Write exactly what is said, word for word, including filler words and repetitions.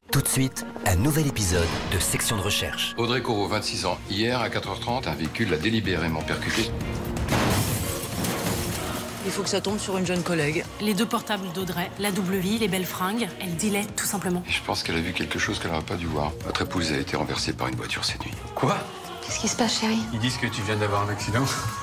Tout de suite, un nouvel épisode de Section de recherche. Audrey Corot, vingt-six ans. Hier, à quatre heures trente, un véhicule l'a délibérément percuté. Il faut que ça tombe sur une jeune collègue. Les deux portables d'Audrey, la double vie, les belles fringues, elle dilait tout simplement. Je pense qu'elle a vu quelque chose qu'elle n'aurait pas dû voir. Votre épouse a été renversée par une voiture cette nuit. Quoi? Qu'est-ce qui se passe, chérie? Ils disent que tu viens d'avoir un accident.